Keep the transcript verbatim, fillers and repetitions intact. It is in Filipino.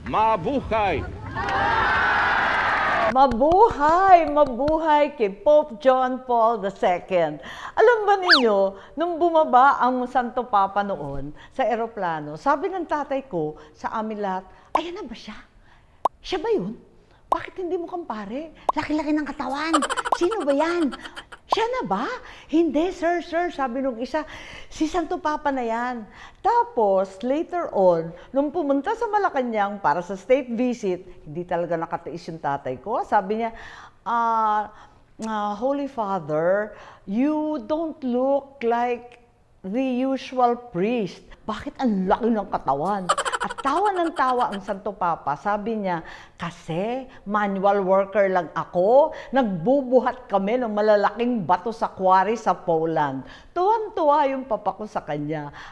Mabuhay! Mabuhay! Mabuhay kay Pope John Paul the Second. Alam ba ninyo, nung bumaba ang Santo Papa noon sa eroplano, sabi ng tatay ko sa amin lahat, ayan na ba siya? Siya ba yun? Bakit hindi mo kumpare? Laki-laki ng katawan. Sino ba yan? Siya na ba? Hindi, sir, sir. Sabi nung isa, si Santo Papa na yan. Tapos, later on, nung pumunta sa Malacanang para sa state visit, hindi talaga nakatiis yung tatay ko. Sabi niya, ah, uh, Holy Father, you don't look like the usual priest. Bakit ang laki ng katawan? At tawa ng tawa ang Santo Papa. Sabi niya, kasi manual worker lang ako. Nagbubuhat kami ng malalaking bato sa quarry sa Poland. Tuwan-tuwa yung papa ko sa kanya.